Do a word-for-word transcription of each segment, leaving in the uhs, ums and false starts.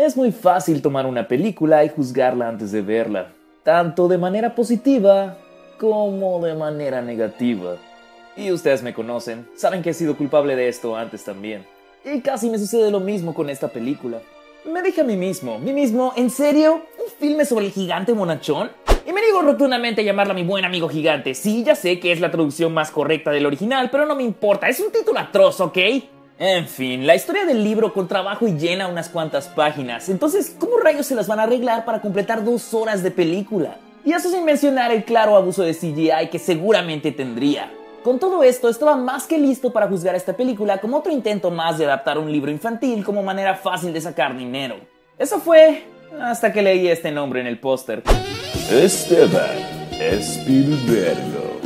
Es muy fácil tomar una película y juzgarla antes de verla, tanto de manera positiva como de manera negativa. Y ustedes me conocen, saben que he sido culpable de esto antes también. Y casi me sucede lo mismo con esta película. Me dije a mí mismo, mí mismo, ¿en serio? ¿Un filme sobre el gigante bonachón? Y me niego rotundamente a llamarla mi buen amigo gigante. Sí, ya sé que es la traducción más correcta del original, pero no me importa, es un título atroz, ¿ok? En fin, la historia del libro con trabajo y llena unas cuantas páginas. Entonces, ¿cómo rayos se las van a arreglar para completar dos horas de película? Y eso sin mencionar el claro abuso de C G I que seguramente tendría. Con todo esto, estaba más que listo para juzgar esta película como otro intento más de adaptar un libro infantil como manera fácil de sacar dinero. Eso fue hasta que leí este nombre en el póster. Esteban Spielberg.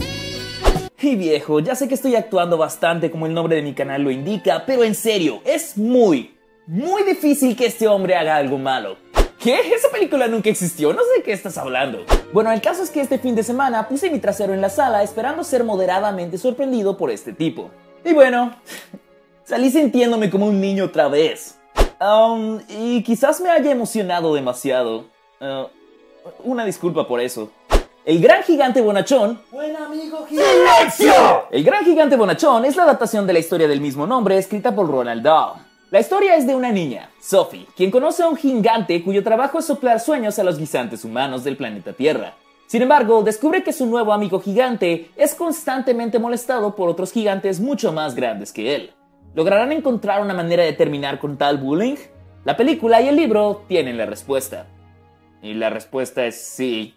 Y viejo, ya sé que estoy actuando bastante como el nombre de mi canal lo indica, pero en serio, es muy, muy difícil que este hombre haga algo malo. ¿Qué? Esa película nunca existió, no sé de qué estás hablando. Bueno, el caso es que este fin de semana puse mi trasero en la sala esperando ser moderadamente sorprendido por este tipo. Y bueno, salí sintiéndome como un niño otra vez. Um, y quizás me haya emocionado demasiado. Uh, una disculpa por eso. El Gran Gigante Bonachón... ¡Buen amigo gigante! ¡Silencio! El Gran Gigante Bonachón es la adaptación de la historia del mismo nombre escrita por Roald Dahl. La historia es de una niña, Sophie, quien conoce a un gigante cuyo trabajo es soplar sueños a los guisantes humanos del planeta Tierra. Sin embargo, descubre que su nuevo amigo gigante es constantemente molestado por otros gigantes mucho más grandes que él. ¿Lograrán encontrar una manera de terminar con tal bullying? La película y el libro tienen la respuesta. Y la respuesta es sí.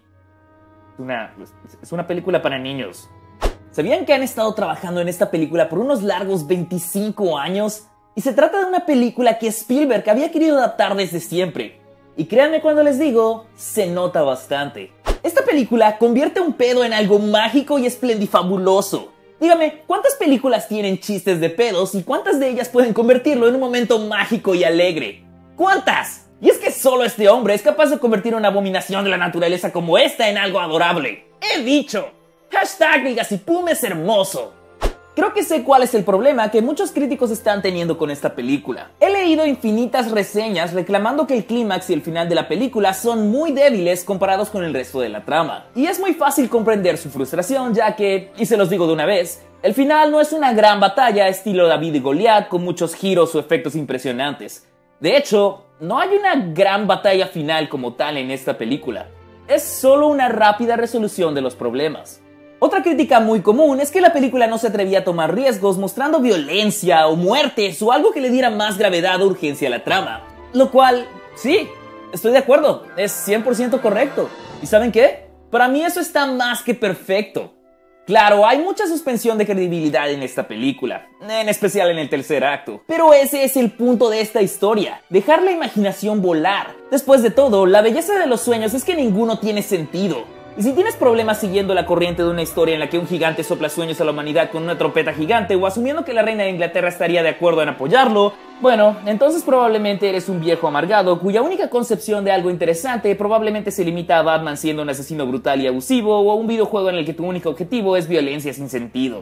Una, es una película para niños. ¿Sabían que han estado trabajando en esta película por unos largos veinticinco años? Y se trata de una película que Spielberg había querido adaptar desde siempre. Y créanme cuando les digo, se nota bastante. Esta película convierte un pedo en algo mágico y esplendifabuloso. Dígame, ¿cuántas películas tienen chistes de pedos y cuántas de ellas pueden convertirlo en un momento mágico y alegre? ¿Cuántas? Y es que solo este hombre es capaz de convertir una abominación de la naturaleza como esta en algo adorable. ¡He dicho! Hashtag Vilgasipum es hermoso. Creo que sé cuál es el problema que muchos críticos están teniendo con esta película. He leído infinitas reseñas reclamando que el clímax y el final de la película son muy débiles comparados con el resto de la trama. Y es muy fácil comprender su frustración ya que, y se los digo de una vez, el final no es una gran batalla estilo David y Goliat con muchos giros o efectos impresionantes. De hecho, no hay una gran batalla final como tal en esta película. Es solo una rápida resolución de los problemas. Otra crítica muy común es que la película no se atrevía a tomar riesgos mostrando violencia o muertes o algo que le diera más gravedad o urgencia a la trama. Lo cual, sí, estoy de acuerdo, es cien por ciento correcto. ¿Y saben qué? Para mí eso está más que perfecto. Claro, hay mucha suspensión de credibilidad en esta película, en especial en el tercer acto. Pero ese es el punto de esta historia, dejar la imaginación volar. Después de todo, la belleza de los sueños es que ninguno tiene sentido. Y si tienes problemas siguiendo la corriente de una historia en la que un gigante sopla sueños a la humanidad con una trompeta gigante o asumiendo que la reina de Inglaterra estaría de acuerdo en apoyarlo, bueno, entonces probablemente eres un viejo amargado cuya única concepción de algo interesante probablemente se limita a Batman siendo un asesino brutal y abusivo o a un videojuego en el que tu único objetivo es violencia sin sentido.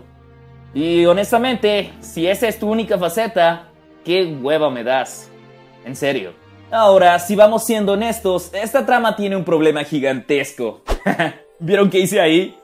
Y honestamente, si esa es tu única faceta, qué hueva me das. En serio. Ahora, si vamos siendo honestos, esta trama tiene un problema gigantesco. ¿Vieron qué hice ahí?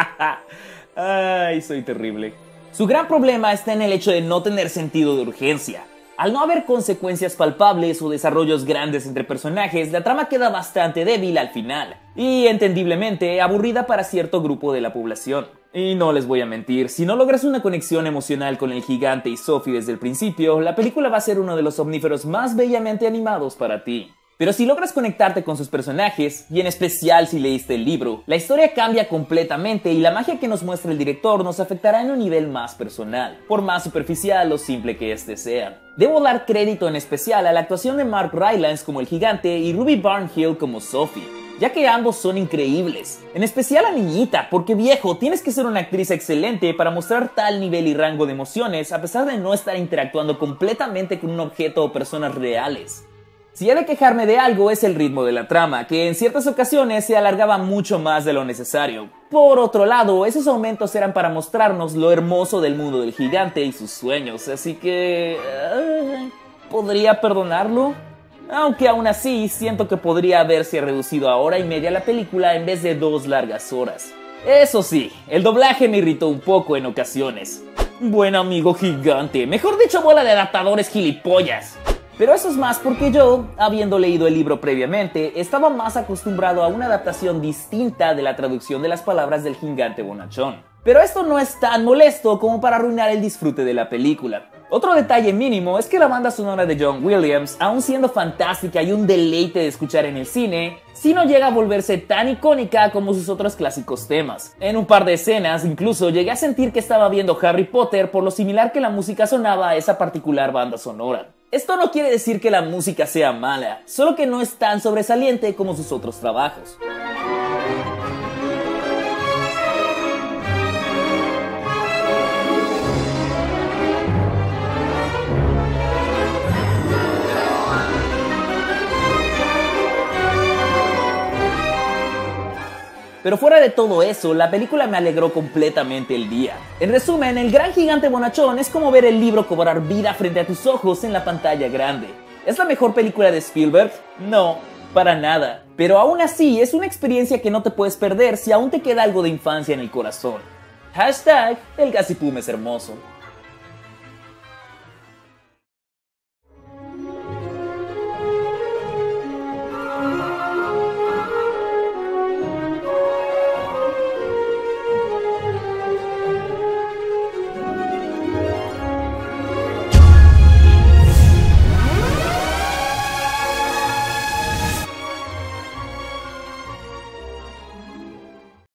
Ay, soy terrible. Su gran problema está en el hecho de no tener sentido de urgencia. Al no haber consecuencias palpables o desarrollos grandes entre personajes, la trama queda bastante débil al final. Y, entendiblemente, aburrida para cierto grupo de la población. Y no les voy a mentir, si no logras una conexión emocional con el gigante y Sophie desde el principio, la película va a ser uno de los omníferos más bellamente animados para ti. Pero si logras conectarte con sus personajes, y en especial si leíste el libro, la historia cambia completamente y la magia que nos muestra el director nos afectará en un nivel más personal, por más superficial o simple que este sea. Debo dar crédito en especial a la actuación de Mark Rylance como el gigante y Ruby Barnhill como Sophie, ya que ambos son increíbles. En especial la niñita, porque viejo, tienes que ser una actriz excelente para mostrar tal nivel y rango de emociones a pesar de no estar interactuando completamente con un objeto o personas reales. Si he de quejarme de algo es el ritmo de la trama, que en ciertas ocasiones se alargaba mucho más de lo necesario. Por otro lado, esos aumentos eran para mostrarnos lo hermoso del mundo del gigante y sus sueños, así que... Uh, ¿podría perdonarlo? aunque aún así siento que podría haberse reducido a hora y media la película en vez de dos largas horas. Eso sí, el doblaje me irritó un poco en ocasiones. Buen amigo gigante, mejor dicho bola de adaptadores gilipollas. Pero eso es más porque yo, habiendo leído el libro previamente, estaba más acostumbrado a una adaptación distinta de la traducción de las palabras del gigante bonachón. Pero esto no es tan molesto como para arruinar el disfrute de la película. Otro detalle mínimo es que la banda sonora de John Williams, aun siendo fantástica y un deleite de escuchar en el cine, sí no llega a volverse tan icónica como sus otros clásicos temas. En un par de escenas incluso llegué a sentir que estaba viendo Harry Potter por lo similar que la música sonaba a esa particular banda sonora. Esto no quiere decir que la música sea mala, solo que no es tan sobresaliente como sus otros trabajos. Pero fuera de todo eso, la película me alegró completamente el día. En resumen, el gran gigante bonachón es como ver el libro cobrar vida frente a tus ojos en la pantalla grande. ¿Es la mejor película de Spielberg? No, para nada. Pero aún así, es una experiencia que no te puedes perder si aún te queda algo de infancia en el corazón. Hashtag, el Gazipum es hermoso.